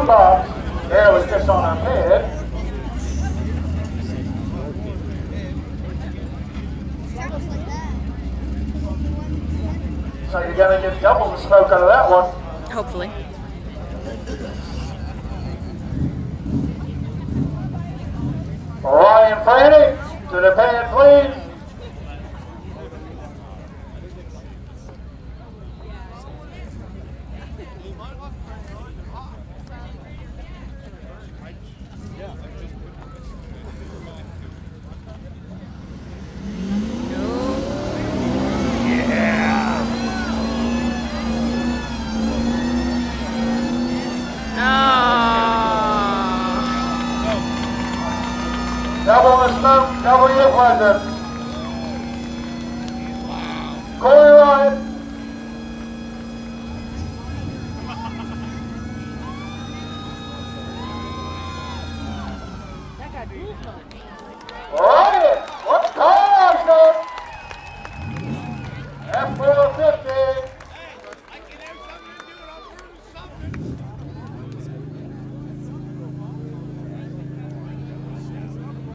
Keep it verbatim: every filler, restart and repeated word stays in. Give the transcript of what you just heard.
box. There was just on her head. So you're going to get double the smoke out of that one. Hopefully. Ryan Franny to the pan, please. Double the smoke, double your pleasure. Corey Ryan. Ryan, what car is that? F four fifty.